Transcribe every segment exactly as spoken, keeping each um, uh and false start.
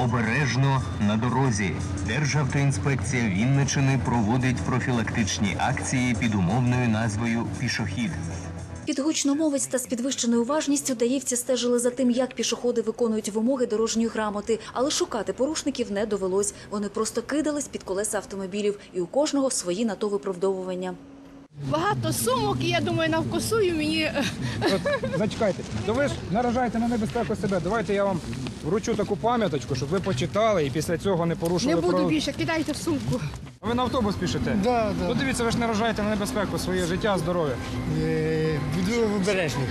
Обережно на дорозі. Державтоінспекція Вінниччини проводить профілактичні акції під умовною назвою «Пішохід». Під гучномовець та з підвищеною уважністю даївці стежили за тим, як пішоходи виконують вимоги дорожньої грамоти. Але шукати порушників не довелось. Вони просто кидались під колеса автомобілів. І у кожного свої на то виправдовування. Багато сумок, і я думаю, навкусую мені. От, зачекайте, то ви ж наражаєте на небезпеку себе. Давайте я вам вручу таку пам'яточку, щоб ви почитали і після цього не порушили Не буду правил. більше, кидайте в сумку. А ви на автобус пішете? Да, да. Ну дивіться, ви ж наражаєте на небезпеку своє життя, здоров'я. Е, Буду обережний.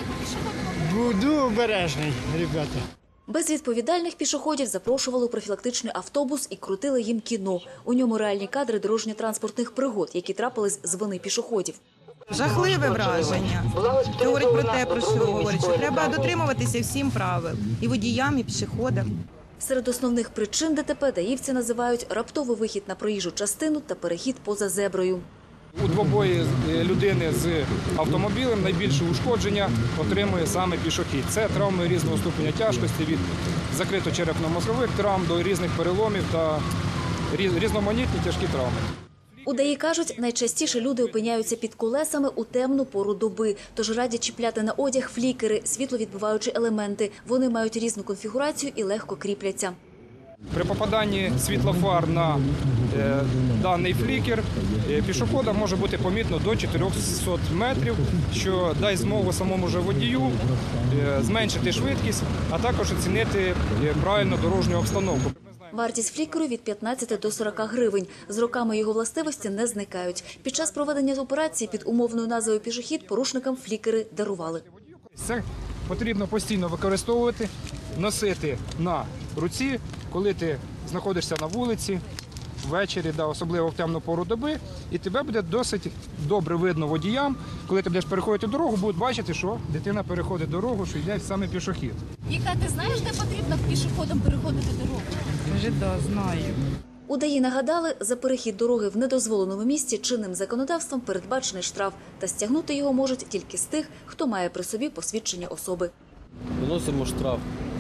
Буду обережний, ребята. Безвідповідальних пішоходів запрошували у профілактичний автобус і крутили їм кіно. У ньому реальні кадри дорожньо-транспортних пригод, які трапились з вини пішоходів. Жахливе враження. Це говорить про те, про що говорить, що треба дотримуватися всім правил. І водіям, і пішоходам. Серед основних причин ДТП даївці називають раптовий вихід на проїжджу частину та перехід поза зеброю. У двобої людини з автомобілем найбільше ушкодження отримує саме пішохід. Це травми різного ступеня тяжкості, від закрито-черепно-мозгових травм до різних переломів та різноманітні тяжкі травми. У ДАІ кажуть, найчастіше люди опиняються під колесами у темну пору доби. Тож радять чіпляти на одяг флікери, світловідбиваючі елементи. Вони мають різну конфігурацію і легко кріпляться. При попаданні світлофар на е, даний флікер е, пішохода може бути помітно до чотирьохсот метрів, що дасть змогу самому же водію е, зменшити швидкість, а також оцінити е, правильно дорожню обстановку. Вартість флікеру від п'ятнадцяти до сорока гривень. З роками його властивості не зникають. Під час проведення операції під умовною назвою «Пішохід» порушникам флікери дарували. Це потрібно постійно використовувати, носити на руці, коли ти знаходишся на вулиці, ввечері, да, особливо в темну пору доби, і тебе буде досить добре видно водіям. Коли ти будеш переходити дорогу, будуть бачити, що дитина переходить дорогу, що йде саме пішохід. Віка, ти знаєш, де потрібно пішоходам переходити дорогу? Каже, да, знаю. У ДАІ нагадали, за перехід дороги в недозволеному місці чинним законодавством передбачений штраф. Та стягнути його можуть тільки з тих, хто має при собі посвідчення особи. Виносимо штраф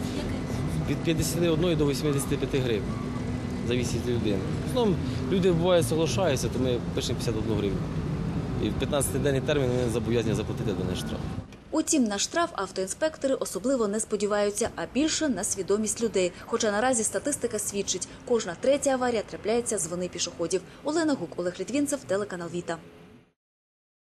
від п'ятдесят одної до вісімдесяти п'яти гривень за вісім людини. В основному люди буває соглашаються, то ми пишемо п'ятдесят одну гривню. І в п'ятнадцятиденний термін вони зобов'язані заплатити даний штраф. Утім, на штраф автоінспектори особливо не сподіваються, а більше на свідомість людей. Хоча наразі статистика свідчить, кожна третя аварія трапляється з вини пішоходів. Олена Гук, Олег Літвінцев, телеканал Віта.